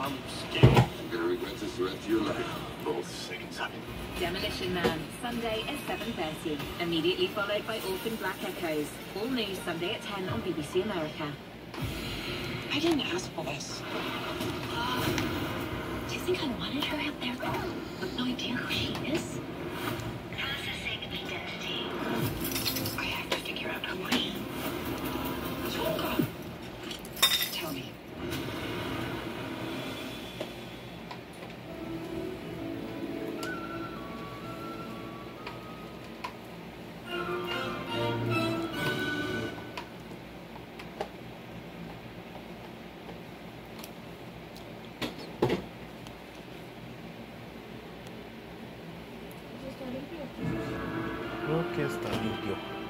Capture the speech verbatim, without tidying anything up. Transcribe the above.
I'm scared. You're gonna regret this the rest of your life. Both seconds up. Demolition Man, Sunday at seven thirty. Immediately followed by Orphan Black Echoes. All news Sunday at ten on B B C America. I didn't ask for this. Do you think I wanted her out there with no idea who she is? Processing identity. I have to figure out who I am. Tonga! Tell me. Creo que está limpio.